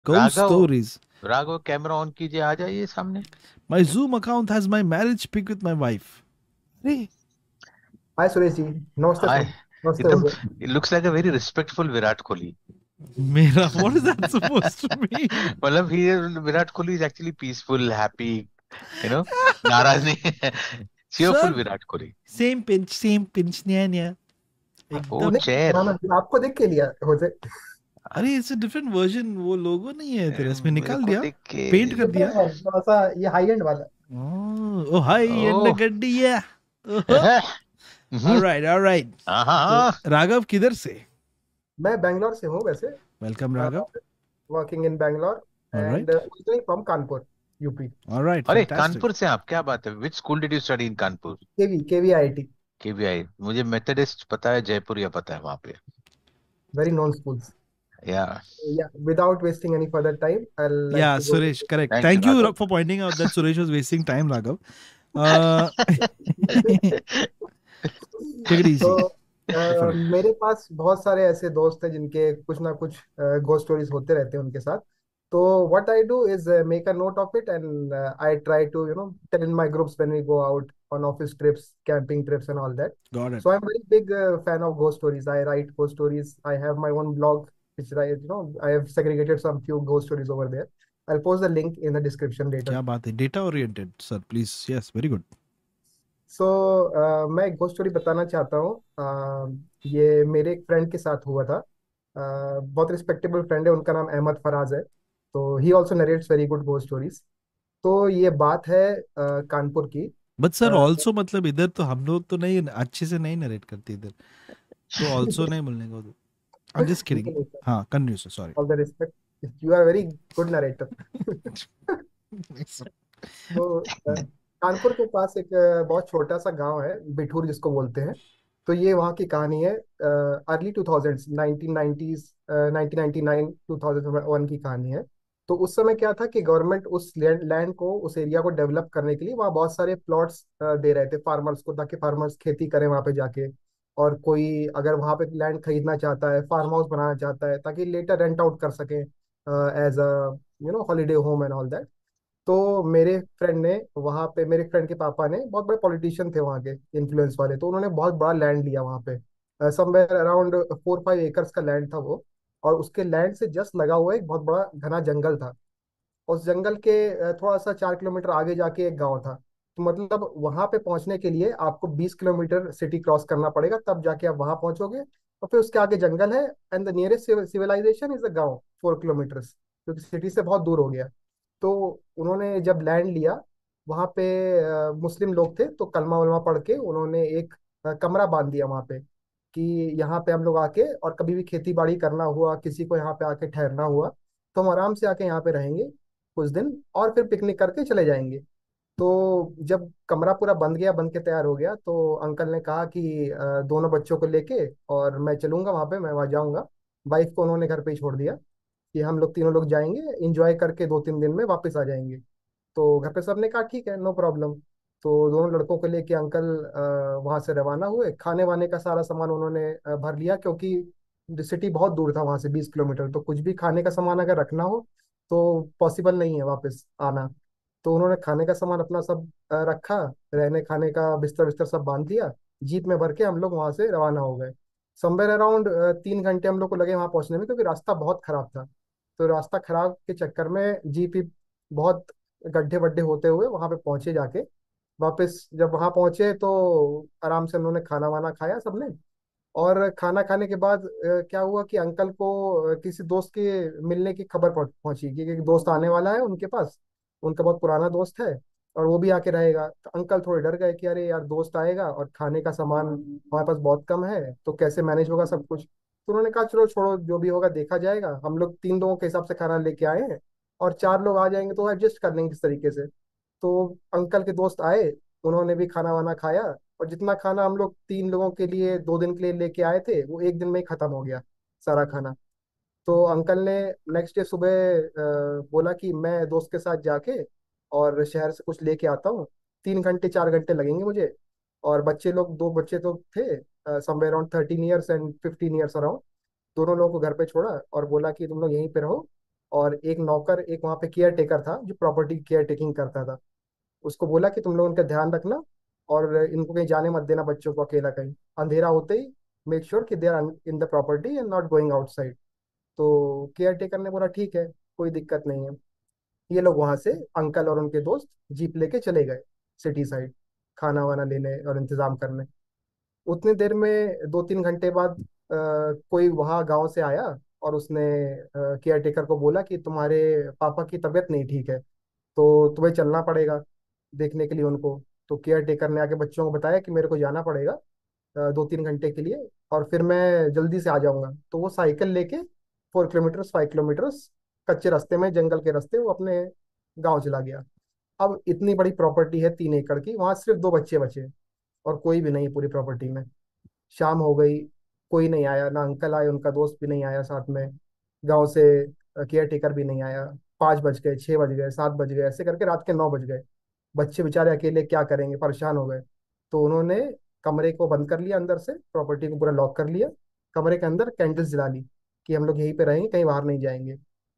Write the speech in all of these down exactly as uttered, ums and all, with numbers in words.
Ghost Raghav, stories. Raghav camera on कीजिए, आ जाइए सामने। My Zoom account has my marriage pic with my wife. अरे हाय सुरेश जी। नमस्ते हाय। सर। नमस्ते हो एकदम, गया। it looks like a very respectful Virat Kohli. मेरा what is that supposed to mean? मतलब ही, Virat Kohli is actually peaceful, happy, you know, नाराज नहीं है। Cheerful Sir, Virat Kohli. same pinch, same pinch, न्या न्या ओ एकदम। नहीं चेयर। ना, ना, आपको देख के लिया होते। अरे इट्स अ डिफरेंट वर्जन, वो लोगो नहीं है तेरे, इसमें मेरे निकाल को दिया, देख के। पेंट कर दिया। डिफरेंट वाला थोड़ा सा, ये हाई एंड वाला। Oh oh high end oh. गड्डी है। ओहो। Hmm, alright alright. हाँ तो हाँ। राघव किधर से? मैं बैंगलोर से हूँ वैसे। Welcome Raghav. Working in Bangalore and alright from Kanpur, UP. Alright अरे फैंटास्टिक। कानपुर से आप, क्या बात है, which school did you study in Kanpur? KV KV I I T. KVI. मुझे मेथोडिस्ट पता है, जयपुर या पता है वहां पे। Very known schools. Yeah. Yeah, without wasting any further time, I'll like या to go to Suresh correct, thank you thank you Raghav. For pointing out that Suresh was wasting time Raghav. Take it so easy. Go uh, for it. मेरे पास बहुत सारे ऐसे दोस्त हैं जिनके कुछ ना कुछ घोस्ट स्टोरीज होते रहते हैं उनके साथ। तो what I do is make a note of it and I try to you know tell in my groups when we go out on office trips, camping trips and all that. Got it. So I'm very big uh, fan of ghost stories. I write ghost stories. I have my own blog, which I, you know, I have segregated some few ghost stories over there. I'll post the link in the description later. क्या बात है, data oriented sir, please, yes very good. So so, uh, मैं एक ghost story बताना चाहता हूँ। uh, ये मेरे एक फ्रेंड के साथ हुआ था। uh, बहुत रिस्पेक्टेबल फ्रेंड है, उनका नाम अहमद फराज है। तो he also narrates very good ghost stories. तो ये बात है uh, कानपुर की। बट सर uh, ऑल्सो मतलब इधर तो हम लोग तो नहीं अच्छे से नहीं नरेट करते इधर, तो ऑल्सो नहीं बोलने को। I am just kidding. नहीं, हाँ continue sir, sorry. All the respect, you are very good narrator. तो अ, कानपुर के पास एक अ, बहुत छोटा सा गांव है, बिठूर जिसको बोलते हैं। तो ये वहाँ की कहानी है। Early two thousand, nineteen nineties, nineteen ninety nine two thousand one की कहानी है। तो उस समय क्या था कि गवर्नमेंट उस लैंड लैंड को, उस एरिया को डेवलप करने के लिए वहाँ बहुत सारे प्लॉट्स दे रहे थे फार्मर्स को, ताकि फार्मर्स खेती करें वहाँ पे जाके। और कोई अगर वहाँ पे लैंड खरीदना चाहता है, फार्म हाउस बनाना चाहता है, ताकि लेटर रेंट आउट कर सके as a you know holiday home and all that. तो मेरे फ्रेंड ने वहाँ पे, मेरे फ्रेंड के पापा ने, बहुत बड़े पॉलिटिशियन थे वहाँ के, इन्फ्लुएंस वाले, तो उन्होंने बहुत बड़ा लैंड लिया वहाँ पे। Somewhere around four five acres का लैंड था वो। और उसके लैंड से जस्ट लगा हुआ एक बहुत बड़ा घना जंगल था। उस जंगल के अ, थोड़ा सा चार किलोमीटर आगे जाके एक गांव था। तो मतलब वहां पे पहुंचने के लिए आपको बीस किलोमीटर सिटी क्रॉस करना पड़ेगा, तब जाके आप वहां पहुंचोगे। और फिर उसके आगे जंगल है। And the nearest civilization is the गांव, फोर किलोमीटर्स, क्योंकि सिटी से बहुत दूर हो गया। तो उन्होंने जब लैंड लिया, वहां पे अ, मुस्लिम लोग थे, तो कलमा वलमा पढ़ के उन्होंने एक अ, कमरा बांध दिया वहां पे, कि यहाँ पे हम लोग आके, और कभी भी खेती बाड़ी करना हुआ, किसी को यहाँ पे आके ठहरना हुआ, तो हम आराम से आके यहाँ पे रहेंगे कुछ दिन, और फिर पिकनिक करके चले जाएंगे। तो जब कमरा पूरा बन गया, बन के तैयार हो गया, तो अंकल ने कहा कि अ, दोनों बच्चों को लेके और मैं चलूंगा वहां पे, मैं वहां जाऊंगा। वाइफ को उन्होंने घर पे ही छोड़ दिया कि हम लोग तीनों लोग जाएंगे, इंजॉय करके दो तीन दिन में वापस आ जाएंगे। तो घर पे सबने कहा ठीक है, नो प्रॉब्लम। तो दोनों लड़कों को लेके अंकल वहां से रवाना हुए। खाने वाने का सारा सामान उन्होंने अ, भर लिया, क्योंकि सिटी बहुत दूर था वहां से, बीस किलोमीटर, तो कुछ भी खाने का सामान अगर रखना हो तो पॉसिबल नहीं है वापस आना। तो उन्होंने खाने का सामान अपना सब अ, रखा, रहने खाने का बिस्तर बिस्तर सब बांध दिया। जीप में भर के हम लोग वहां से रवाना हो गए। समवेयर अराउंड तीन घंटे हम लोग को लगे वहां पहुंचने में, क्योंकि रास्ता बहुत खराब था। तो रास्ता खराब के चक्कर में जीप ही बहुत गड्ढे वड्ढे होते हुए वहां पे पहुंचे जाके। वापस जब वहां पहुंचे तो आराम से उन्होंने खाना वाना खाया सबने। और खाना खाने के बाद अ, क्या हुआ कि अंकल को अ, किसी दोस्त के मिलने की खबर पहुंच- पहुंची कि एक दोस्त आने वाला है उनके पास। उनका बहुत पुराना दोस्त है, और वो भी आके रहेगा। तो अंकल थोड़े डर गए कि अरे यार, दोस्त आएगा और खाने का सामान हमारे पास बहुत कम है, तो कैसे मैनेज होगा सब कुछ। तो उन्होंने कहा चलो छोड़ो, जो भी होगा देखा जाएगा, हम लोग तीन लोगों के हिसाब से खाना लेके आए हैं, और चार लोग आ जाएंगे तो एडजस्ट कर लेंगे किस तरीके से। तो अंकल के दोस्त आए, उन्होंने भी खाना वाना खाया। और जितना खाना हम लोग तीन लोगों के लिए दो दिन के लिए लेके आए थे, वो एक दिन में ही खत्म हो गया सारा खाना। तो अंकल ने नेक्स्ट डे सुबह अ, बोला कि मैं दोस्त के साथ जाके और शहर से कुछ लेके आता हूँ, तीन घंटे चार घंटे लगेंगे मुझे। और बच्चे लोग, दो बच्चे तो थे, somewhere around thirteen years and fifteen years around, दोनों लोगों को घर पे छोड़ा और बोला कि तुम लोग यहीं पे रहो, और एक नौकर, एक वहाँ पे केयर टेकर था जो प्रॉपर्टी केयर टेकिंग करता था। उसको बोला कि तुम लोग इनका ध्यान रखना और इनको कहीं जाने मत देना, बच्चों को अकेला कहीं, अंधेरा होते ही मेक श्योर कि they are in the property and not going outside. तो केयर टेकर ने बोला ठीक है, कोई दिक्कत नहीं है। ये लोग वहां से, अंकल और उनके दोस्त, जीप लेके चले गए सिटी साइड, खाना वाना लेने और इंतजाम करने। उतनी देर में दो तीन घंटे बाद अ, कोई वहाँ गांव से आया और उसने केयर टेकर को बोला कि तुम्हारे पापा की तबीयत नहीं ठीक है, तो तुम्हें चलना पड़ेगा देखने के लिए उनको। तो केयर टेकर ने आके बच्चों को बताया कि मेरे को जाना पड़ेगा अ, दो तीन घंटे के लिए, और फिर मैं जल्दी से आ जाऊंगा। तो वो साइकिल लेके फोर किलोमीटर्स, फाइव किलोमीटर्स, कच्चे रास्ते में, जंगल के रास्ते, वो अपने गांव चला गया। अब इतनी बड़ी प्रॉपर्टी है तीन एकड़ की, वहां सिर्फ दो बच्चे बचे और कोई भी नहीं पूरी प्रॉपर्टी में। शाम हो गई, कोई नहीं आया, ना अंकल आए, उनका दोस्त भी नहीं आया साथ में, गांव से केयर टेकर भी नहीं आया। पाँच बज गए, छह बज गए, सात बज गए, ऐसे करके रात के नौ बज गए। बच्चे बेचारे अकेले क्या करेंगे, परेशान हो गए। तो उन्होंने कमरे को बंद कर लिया, अंदर से प्रॉपर्टी को पूरा लॉक कर लिया, कमरे के अंदर कैंडल्स जला ली कि हम लोग यहीं पे रहेंगे, कहीं बाहर नहीं जाएंगे।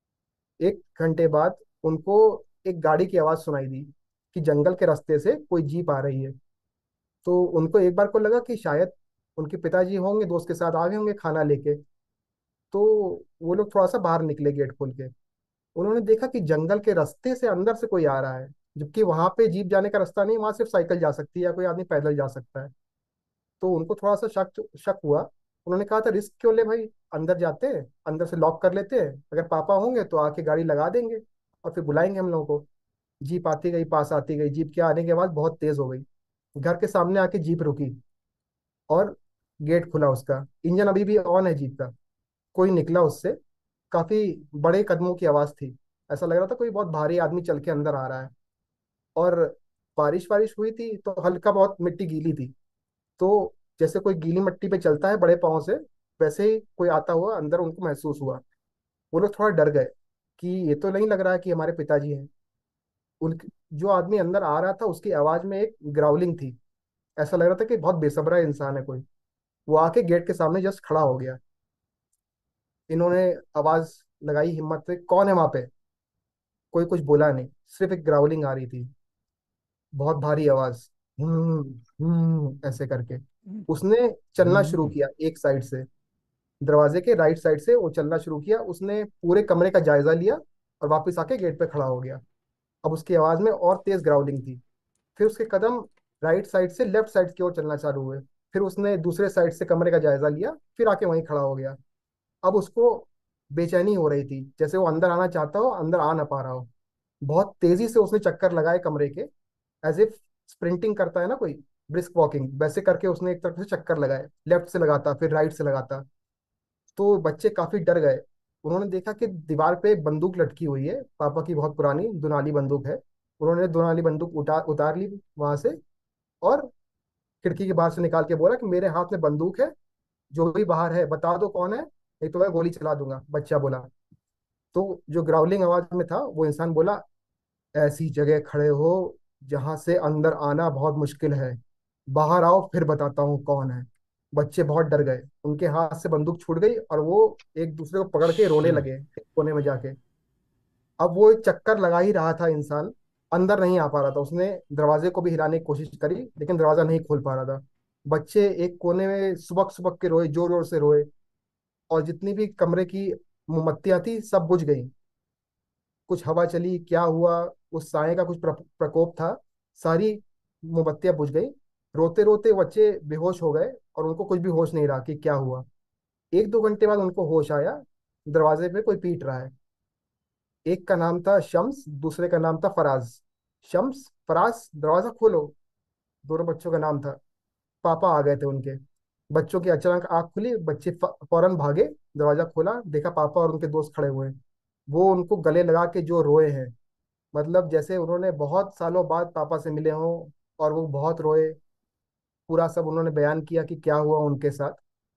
एक घंटे बाद उनको एक गाड़ी की आवाज सुनाई दी कि जंगल के रास्ते से कोई जीप आ रही है। तो उनको एक बार को लगा कि शायद उनके पिताजी होंगे, दोस्त के साथ आ गए होंगे खाना लेके। तो वो लोग थोड़ा सा बाहर निकले गेट खोल के। उन्होंने देखा कि जंगल के रास्ते से अंदर से कोई आ रहा है, जबकि वहां पे जीप जाने का रास्ता नहीं, वहां सिर्फ साइकिल जा सकती है या कोई आदमी पैदल जा सकता है। तो उनको थोड़ा सा शक शक हुआ। उन्होंने कहा था रिस्क क्यों ले भाई, अंदर जाते हैं, अंदर से लॉक कर लेते हैं, अगर पापा होंगे तो आके गाड़ी लगा देंगे और फिर बुलाएंगे हम लोगों को। जीप आती गई, पास आती गई, जीप के आने के बाद बहुत तेज हो गई, घर के सामने आके जीप रुकी और गेट खुला उसका, इंजन अभी भी ऑन है जीप का। कोई निकला उससे, काफी बड़े कदमों की आवाज थी, ऐसा लग रहा था कोई बहुत भारी आदमी चल के अंदर आ रहा है। और बारिश बारिश हुई थी तो हल्का बहुत मिट्टी गीली थी। तो जैसे कोई गीली मिट्टी पे चलता है बड़े पाँव से, वैसे ही कोई आता हुआ अंदर उनको महसूस हुआ। वो लोग थोड़ा डर गए कि ये तो नहीं लग रहा है कि हमारे पिताजी हैं। उन जो आदमी अंदर आ रहा था उसकी आवाज में एक ग्राउलिंग थी, ऐसा लग रहा था कि बहुत बेसब्रा इंसान है कोई। वो आके गेट के सामने जस्ट खड़ा हो गया। इन्होंने आवाज लगाई हिम्मत से, कौन है वहां पे? कोई कुछ बोला नहीं, सिर्फ एक ग्राउलिंग आ रही थी, बहुत भारी आवाज, हम्म हम्म ऐसे करके। उसने चलना शुरू हम्म। किया एक साइड से, दरवाजे के राइट साइड से वो चलना शुरू किया। उसने पूरे कमरे का जायजा लिया और वापस आके गेट पे खड़ा हो गया। अब उसकी आवाज में और तेज ग्राउलिंग थी। फिर उसके कदम राइट साइड से लेफ्ट साइड की ओर चलना चालू हुए। फिर उसने दूसरे साइड से कमरे का जायजा लिया, फिर आके वहीं खड़ा हो गया। अब उसको बेचैनी हो रही थी, जैसे वो अंदर आना चाहता हो, अंदर आ ना पा रहा हो। बहुत तेजी से उसने चक्कर लगाए कमरे के, एज इफ स्प्रिंटिंग करता है ना कोई, ब्रिस्क वॉकिंग, वैसे करके उसने एक तरफ से चक्कर लगाए, लेफ्ट से लगाता फिर राइट से लगाता। तो बच्चे काफी डर गए। उन्होंने देखा कि दीवार पे एक बंदूक लटकी हुई है, पापा की बहुत पुरानी दुनाली बंदूक है। उन्होंने दुनाली बंदूक उतार उतार ली वहां से और खिड़की के बाहर से निकाल के बोला कि मेरे हाथ में बंदूक है, जो भी बाहर है बता दो कौन है, नहीं तो मैं गोली चला दूंगा, बच्चा बोला। तो जो ग्राउलिंग आवाज में था वो इंसान बोला, ऐसी जगह खड़े हो जहां से अंदर आना बहुत मुश्किल है, बाहर आओ फिर बताता हूँ कौन है। बच्चे बहुत डर गए, उनके हाथ से बंदूक छूट गई और वो एक दूसरे को पकड़ के रोने लगे एक कोने में जाके। अब वो एक चक्कर लगा ही रहा था इंसान, अंदर नहीं आ पा रहा था। उसने दरवाजे को भी हिलाने की कोशिश करी लेकिन दरवाजा नहीं खोल पा रहा था। बच्चे एक कोने में सुबक सुबक के रोए, जोर जोर से रोए, और जितनी भी कमरे की मोमबत्तियां थी सब बुझ गई। कुछ हवा चली, क्या हुआ, उस साए का कुछ प्र, प्रकोप था, सारी मोमबत्तियां बुझ गई। रोते रोते बच्चे बेहोश हो गए और उनको कुछ भी होश नहीं रहा कि क्या हुआ। एक दो घंटे बाद उनको होश आया, दरवाजे पे कोई पीट रहा है। एक का नाम था शम्स, दूसरे का नाम था फराज। शम्स, फराज, दरवाजा खोलो, दोनों बच्चों का नाम था। पापा आ गए थे उनके। बच्चों की अचानक आंख खुली, बच्चे फ- फौरन भागे, दरवाजा खोला, देखा पापा और उनके दोस्त खड़े हुए हैं। वो उनको गले लगा के जो रोए हैं, मतलब जैसे उन्होंने बहुत सालों बाद पापा से मिले हों, और वो बहुत रोए। पूरा सब उन्होंने बयान किया कि क्या हुआ उनके साथ।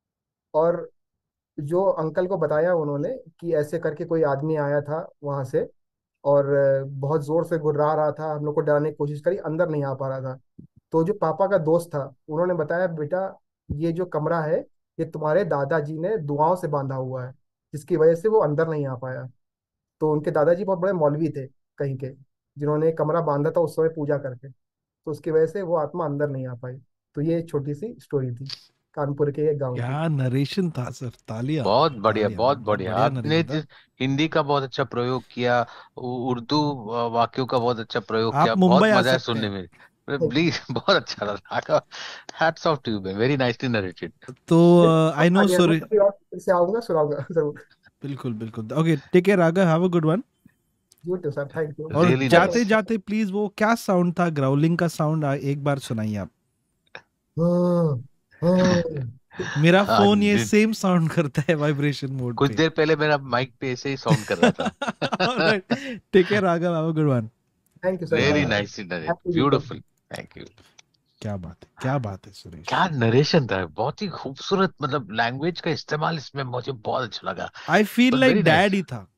और जो अंकल को बताया उन्होंने कि ऐसे करके कोई आदमी आया था वहां से और अ, बहुत जोर से गुर्रा रहा था, हम लोग को डराने की कोशिश करी, अंदर नहीं आ पा रहा था। तो जो पापा का दोस्त था उन्होंने बताया, बेटा ये जो कमरा है ये तुम्हारे दादाजी ने दुआओं से बांधा हुआ है, जिसकी वजह से वो अंदर नहीं आ पाया। तो उनके दादाजी बहुत बड़े मौलवी थे कहीं के, जिन्होंने कमरा बांधा था उस समय पूजा करके, तो उसकी वजह से वो आत्मा अंदर नहीं आ पाई। तो ये एक छोटी सी स्टोरी थी कानपुर के एक गांव की। क्या नरेशन था सर, तालियां। बहुत बढ़िया, तालियां, बहुत बहुत बढ़िया बढ़िया आपने नरेशन था। जिस हिंदी का बहुत अच्छा प्रयोग किया, उ- उर्दू अ, वाक्यों का बहुत अच्छा प्रयोग आप किया, बहुत मुंबई आ मजा है सकते सुनने हैं। में। Thank you. प्लीज बहुत अच्छा लगा। Hats off to you, very nicely narrated. तो आई नो, आगे मैं सॉरी। कभी और फिर से आऊंगा, सुनाऊंगा जरूर। बिल्कुल बिल्कुल, okay, take care Raghav, have a good one. You too sir, thank you. और रियली जाते नाइस। जाते प्लीज वो क्या साउंड था, ग्राउलिंग का साउंड एक बार सुनाइए आप। हाँ, हाँ। मेरा हाँ फोन ये जी, सेम साउंड करता है वाइब्रेशन मोड कुछ पे। देर पहले मेरा माइक पे ऐसे ही साउंड कर रहा था। Alright, take care Raghav, have a good one. Thank you sir, really thank you. Nicely narrate, happy weekend. Beautiful. Thank you. क्या बात है, क्या बात है सुरेश। क्या नरेशन था, बहुत ही खूबसूरत, मतलब लैंग्वेज का इस्तेमाल इसमें मुझे बहुत अच्छा लगा। I feel was like very nice. Dad ही था।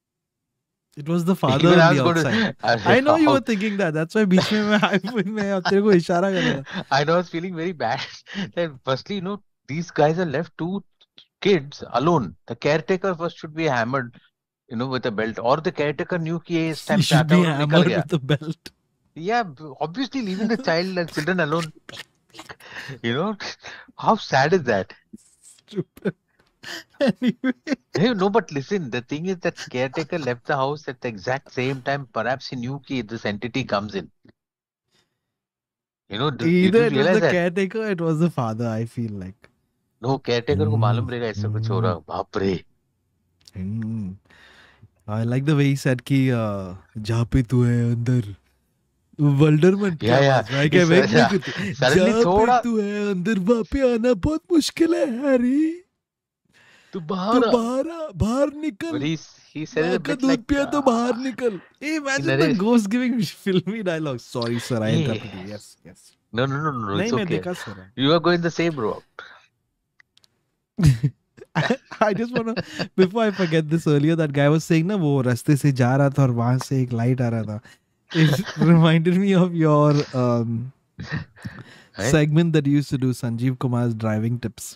It was the father even I only was going outside. Too, अरे I know you how, were thinking that, that's why बीच में मैं मैं तेरे को इशारा कर रहा था। I know I was feeling very bad that firstly, you know, these guys are left two kids alone. The caretaker first should be hammered, you know, with a belt, or the caretaker knew कि ये इस He time पे should आता है be और वो निकल hammered गया. with a belt. Yeah, obviously leaving the child and children alone, you know, how sad is that? Stupid. Anyway. Hey, no, but listen, the thing is that caretaker left the house at the exact same time. Perhaps he knew कि this entity comes in. You know, did, did Either you it was realize the that? caretaker, it was the father, I feel like. No, caretaker को Hmm. मालूम रहेगा ऐसा कुछ हो Hmm. रहा, बाप रे. Hmm. I like the way he said कि uh, जहाँ पे तू है अंदर, वल्डरमेंट की या या आवाज में, आई क्या इस वेट नहीं करते, सडनली जहाँ पे थोड़ा तू है अंदर वहाँ पे आना बहुत मुश्किल है हैरी, तू तू बाहर आ. बाहर आ, बाहर But निकल, he he said it माँ a का bit दूध like पिया तो बाहर uh, निकल. Hey, he imagine the narrated. ghost giving filmy dialogue. Sorry sir, I Hey, interrupted you. Yes, yes. no no no no, नहीं, it's मैं okay. देखा sir. You are going the same route. I, I just wanna, before I forget this, earlier that guy was saying ना वो रास्ते से जा रहा था और वहां से एक लाइट आ रहा था. It reminded me of your um, Right? segment that you used to do, Sanjeev Kumar's driving tips.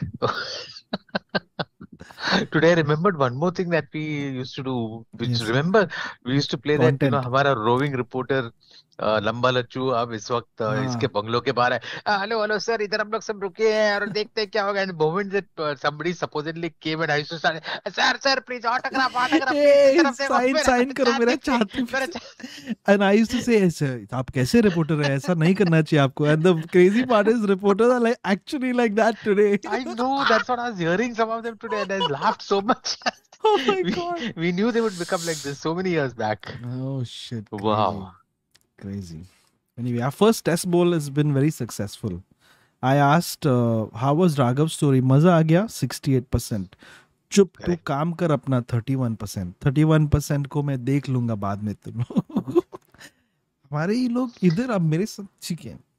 Today I remembered one more thing that we used to do. Which Yes, remember we used to play that, you know, content. हमारा roving reporter अ, लंबा लच्चू अब इस वक्त अ, इसके हाँ. बंगलों के बाहर है. हेलो हेलो सर, इधर हम लोग सब रुके हैं और देखते हैं क्या होगा. And moment that somebody supposedly came and I used to start, sir sir please autograph autograph please इस Hey, तरफ देखो, sign मेरा sign करो, मेरा चांदी चाहते मेरा पे. And I used to say, ऐसे आप कैसे रिपोर्टर है, ऐसा नहीं करना चाहिए आपको. And the crazy part is reporters are like actually like that today. I know, that's what I was hearing some of them today, and I laughed so much. Oh my we god. we knew they would become like this so many years back. Oh shit, crazy. Wow. Crazy. Anyway, our first test bowl has been very successful. I asked, uh, how was Raghav's story? मजा आ गया sixty-eight percent. चुप तू Correct. काम कर अपना thirty-one percent. thirty-one percent को मैं देख लूंगा बाद में तुम लोग. हमारे ही लोग इधर अब मेरे साथ ठीक है.